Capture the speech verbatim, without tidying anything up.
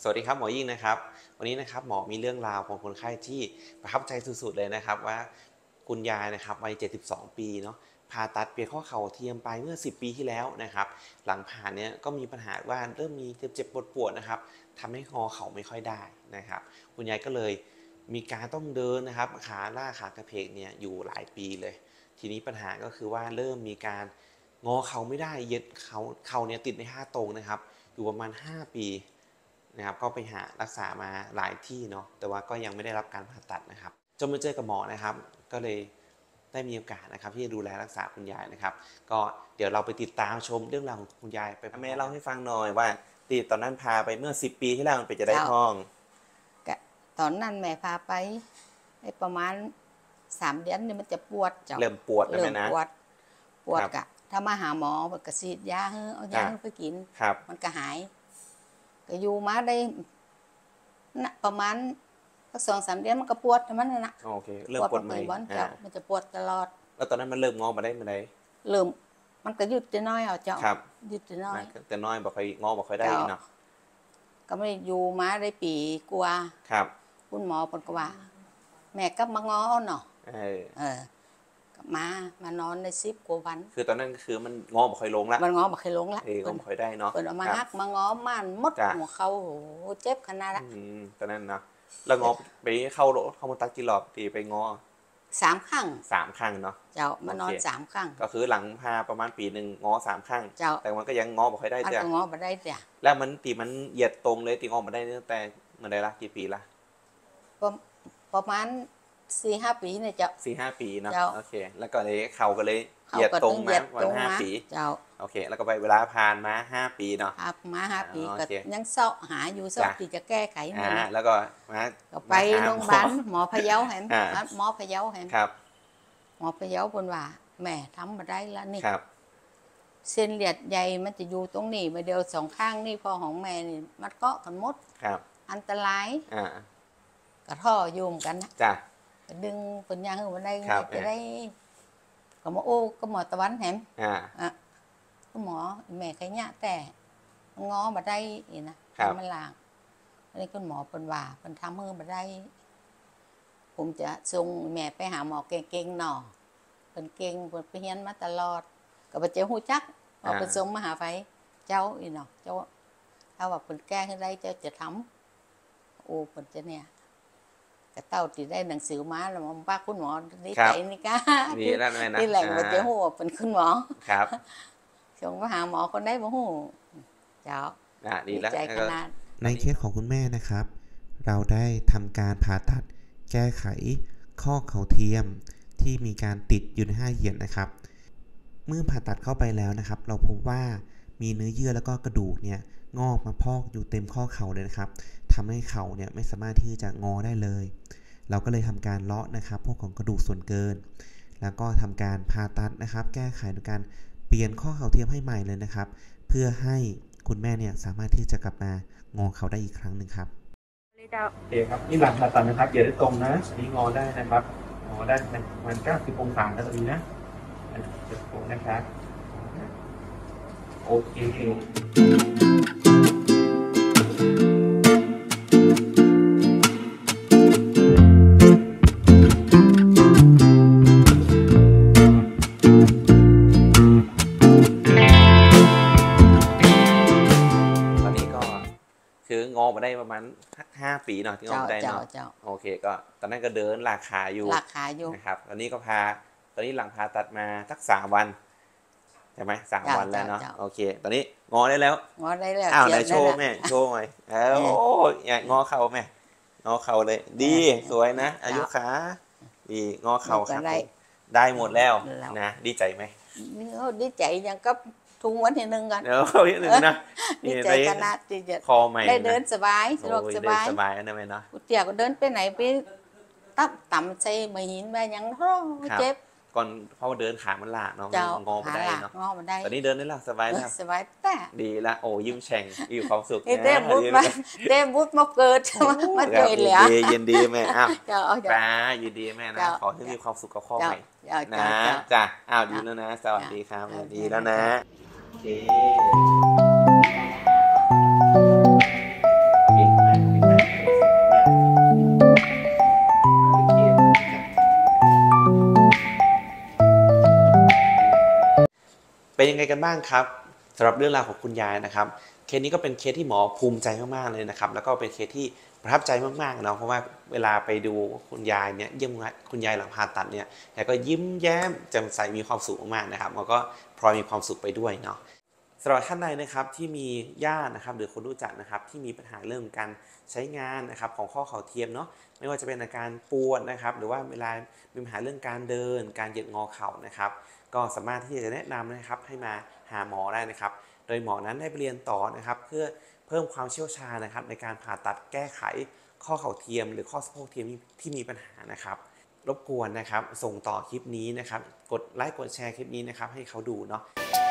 สวัสดีครับหมอยิ่งนะครับวันนี้นะครับหมอมีเรื่องราวของคนไข้ที่ประทับใจสุดๆเลยนะครับว่าคุณยายนะครับวัยเจ็ดสิบสองปีเนาะผ่าตัดเปลี่ยนข้อเข่าเทียมไปเมื่อสิบปีที่แล้วนะครับหลังผ่าเนี้ยก็มีปัญหาว่าเริ่มมีเจ็บๆปวดๆนะครับทำให้งอเข่าไม่ค่อยได้นะครับคุณยายก็เลยมีการต้องเดินนะครับขาล่าขากระเพกเนี่ยอยู่หลายปีเลยทีนี้ปัญหาก็คือว่าเริ่มมีการงอเข่าไม่ได้เย็ดเข่าเข่าเนี่ยติดในห้าตรงนะครับอยู่ประมาณห้าปีนะครับก็ไปหารักษามาหลายที่เนาะแต่ว่าก็ยังไม่ได้รับการผ่าตัดนะครับจนมาเจอกับหมอนะครับก็เลยได้มีโอกาสนะครับที่จะดูแลรักษาคุณยายนะครับก็เดี๋ยวเราไปติดตามชมเรื่องราวของคุณยายไปแม่เล่าให้ฟังหน่อยว่าตีตอนนั้นพาไปเมื่อสิบปีที่แล้วมันเป็นจะได้ท้องตอนนั้นแม่พาไปประมาณสามเดือนนี่มันจะปวดจ้ะเริ่มปวดแล้วไหมนะปวดปวดกะถ้ามาหาหมอมันก็ฉีดยาเฮ้อเอายาไปกินมันก็หายก็อยู่มาได้นะประมาณสักสองสามเดือนมันก็ปวดทำไมนะโอเคเริ่มปวดใหม่มันจะปวดตลอดแล้วตอนนั้นมันเริ่มงอมาได้เมื่อไรเริ่มมันก็หยุดจะน้อยเอาเจ้าหยุดจะน้อยแต่น้อยบอกใครงอบอกใครได้เนาะก็ไม่อยู่มาได้ปีกว่าครับคุณหมอปนก็ว่าแม่ก็มางอเนาะเออเออมามานอนในซิปกว่าวันคือตอนนั้นคือมันงอบอกใครลงละมันงอบอกใครลงละเอองอบอกใครได้เนาะเปิดออกมาฮักมางอมันมดหัวเขาโอ้เจ็บขนาดละตอนนั้นนะแล้วงอไปเข้าเข้ามาตักกี่รอบตีไปงอสามครั้งสามครั้งเนาะเจ้ามานอนสามครั้งก็คือหลังพาประมาณปีหนึ่งงอสามครั้งแต่มันก็ยังงอบอกใครได้จ้ะงอบอกได้จ้ะแล้วมันตีมันเหยียดตรงเลยตีงอมาได้ตั้งแต่เมื่อใดละกี่ปีละประมาณสี่ห้าปีเนี่ยเจ้าสี่ห้าปีเนาะโอเคแล้วก็เลยเข่าก็เลยเหยียดตรงมาวันห้าปีเจ้าโอเคแล้วก็ไปเวลาผ่านมาห้าปีเนาะมาห้าปีก็ยังเสาะหาอยู่เสาะที่จะแก้ไขเนี่ยแล้วก็มาไปโรงพยาบาลหมอพะเยาแหมหมอพะเยาแหมครับหมอพะเยาบนว่าแม่ทำมาได้แล้วนี่เส้นเลือดใหญ่มันจะอยู่ตรงนี้มาเดียวสองข้างนี่พอของแม่นี่มันเกาะกันหมดอันตรายกระท่อยุ่มกันนะจ้ะดึงปัญญาขึ้นมาได้จะได้ก็หมอโอ้ก็หมอตะวันแหมอ่ะก็หมอแม่ใครเนี่ยแต่ง้อมาได้อีนะมันหลางอันนี้คุณหมอเป็นว่าเป็นทำให้มาได้ผมจะส่งแม่ไปหาหมอเก่งๆหน่อเป็นเก่งเป็นไปเฮียนมาตลอดก็ไปเจ้าหูจักเอาไปส่งมาหาไฟเจ้าอีเนาะเจ้าถ้าว่าเป็นแก้ขึ้นได้เจ้าจะทำโอ้เป็นจะเนี่ยกระเต้าที่ได้หนังสือมาแล้วมันป้าคุณหมอดีใจนี่ก้านี่แล้วไงนะนี่แหละมันจะหัวเป็นคุณหมอครับส่งมาหาหมอคนได้บ่หูเจ้าดีใจขนาดในเคสของคุณแม่นะครับเราได้ทำการผ่าตัดแก้ไขข้อเข่าเทียมที่มีการติดอยู่ในห้าเหยียดนะครับเมื่อผ่าตัดเข้าไปแล้วนะครับเราพบว่ามีเนื้อเยื่อแล้วก็กระดูกเนี่ยงอกมาพอกอยู่เต็มข้อเข่าเลยนะครับทำให้เข่าเนี่ยไม่สามารถที่จะงอได้เลยเราก็เลยทำการเลาะนะครับพวกของกระดูกส่วนเกินแล้วก็ทำการผ่าตัดนะครับแก้ไขโดยการเปลี่ยนข้อเข่าเทียมให้ใหม่เลยนะครับเพื่อให้คุณแม่เนี่ยสามารถที่จะกลับมางอเข่าได้อีกครั้งหนึ่งครับโอเคครับนี่หลังผ่าตัดนะครับอย่าได้ตรงนะนี่งอได้นะครับงอได้ประมาณเก้าสิบองศาแล้วตรงนี้นะจะตรงนะครับโอเคคืองอมาได้ประมาณห้าปีเนาะที่งอมาได้เนาะโอเคก็ตอนนั้นก็เดินลากขาอยู่ลากขาอยู่นะครับตอนนี้ก็พาตอนนี้หลังพาตัดมาสักสามวันใช่ไหมสามวันแล้วเนาะโอเคตอนนี้งอได้แล้วงอได้แล้วอ้าวไหนโชว์แม่โชว์หน่อยเออโอ้ยงอเข่าแม่งอเข่าเลยดีสวยนะอายุขาดีงอเข่าครับได้หมดแล้วนะดีใจไหมดีใจยังก็ทุงวันที่หนึ่งกันเดี๋ยวที่หนึ่งนะดีใจขนาดที่จะคอใหม่ได้เดินสบายสะดวกสบายสบายนะแม่เนาะเตี่ยก็เดินไปไหนไปตับต่ำใส่ไม่หินไปยังท้อเจ็บก่อนเพราะเดินขามันหลากเนาะงอมาได้เนาะงอมาได้ตอนนี้เดินได้แล้วสบายแล้วสบายแต่ดีละโอ้ยิ้มแฉ่งมีความสุขนะเต้บุตรมาเต้บุตรมาเกิดมาเจอแล้วยินดีแม่อ้าวป้ายินดีแม่นะขอให้มีความสุขกับข้อใหม่นะจ้ะอ้าวดีแล้วนะสวัสดีครับดีแล้วนะโอเคกันบ้างครับสำหรับเรื่องราวของคุณยายนะครับเคสนี้ก็เป็นเคสที่หมอภูมิใจมากๆเลยนะครับแล้วก็เป็นเคสที่ประทับใจมากๆเนาะเพราะว่าเวลาไปดูคุณยายเนี่ยเยี่ยมคุณยายหลังผ่าตัดเนี่ยแกก็ยิ้มแย้มแจ่มใสมีความสุขมากๆนะครับแล้วก็พลอยมีความสุขไปด้วยเนาะสำหรับท่านใดนะครับที่มีญาตินะครับหรือคนรู้จักนะครับที่มีปัญหาเรื่องการใช้งานนะครับของข้อเข่าเทียมเนาะไม่ว่าจะเป็นอาการปวดนะครับหรือว่าเวลามีปัญหาเรื่องการเดินการเหยียดงอเข่านะครับก็สามารถที่จะแนะนำนะครับให้มาหาหมอได้นะครับโดยหมอนั้นได้ไปเรียนต่อนะครับเพื่อเพิ่มความเชี่ยวชาญนะครับในการผ่าตัดแก้ไขข้อเข่าเทียมหรือข้อสะโพกเทียมที่มีปัญหานะครับรบกวนนะครับส่งต่อคลิปนี้นะครับกดไลค์กดแชร์คลิปนี้นะครับให้เขาดูเนาะ